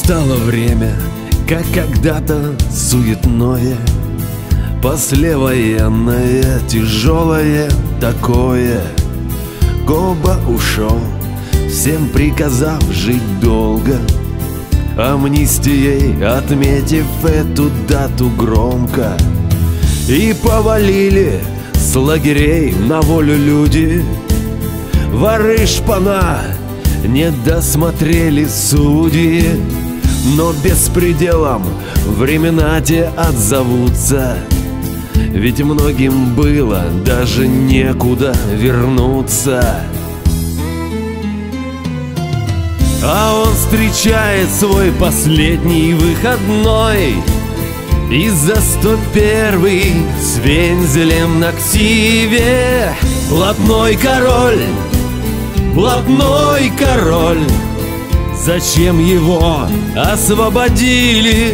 Настало время, как когда-то суетное, послевоенное, тяжелое такое. Коба ушел, всем приказав жить долго, амнистией отметив эту дату громко. И повалили с лагерей на волю люди, воры шпана, не досмотрели судьи. Но беспределом времена те отзовутся, ведь многим было даже некуда вернуться. А он встречает свой последний выходной, и за 101-й с вензелем на ксиве. Блатной король, блатной король, зачем его освободили?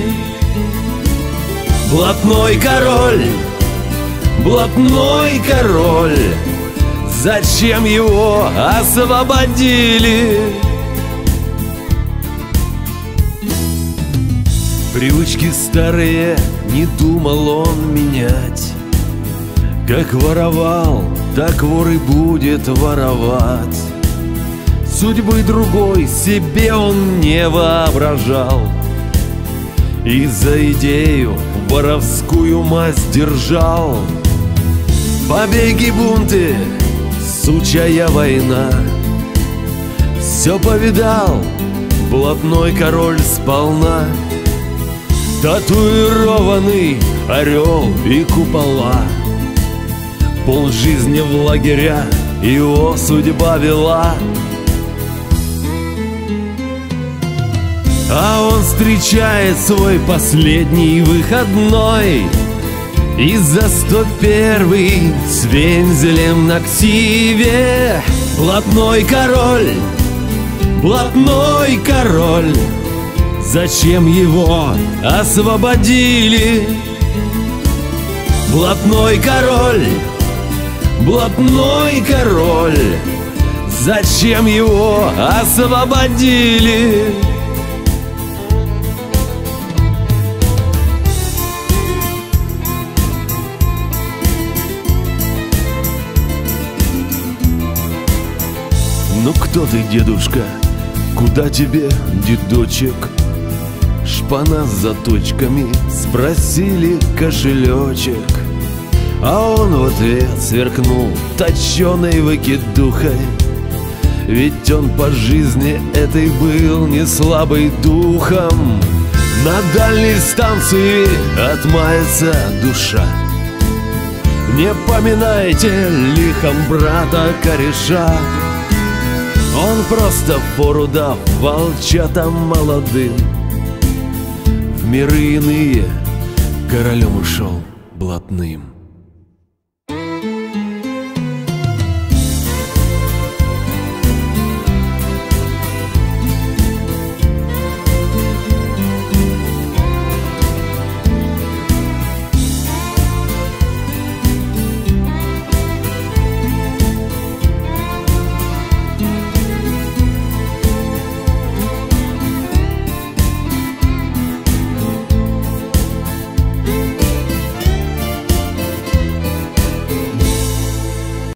Блатной король, блатной король, зачем его освободили? Привычки старые не думал он менять. Как воровал, так вор и будет воровать. Судьбы другой себе он не воображал, и за идею воровскую масть держал. Побеги, бунты, сучая война, все повидал блатной король сполна. Татуированный орел и купола, полжизни в лагеря его судьба вела. А он встречает свой последний выходной, и за 101-й с вензелем на ксиве. Блатной король, блатной король, зачем его освободили? Блатной король, блатной король, зачем его освободили? Ну кто ты, дедушка? Куда тебе, дедочек? Шпана с заточками, спросили кошелечек. А он в ответ сверкнул точеной выкидухой, ведь он по жизни этой был не слабый духом. На дальней станции отмается душа, не поминайте лихом брата кореша. Он просто фору дав волчатам молодым, в миры иные королем ушел блатным.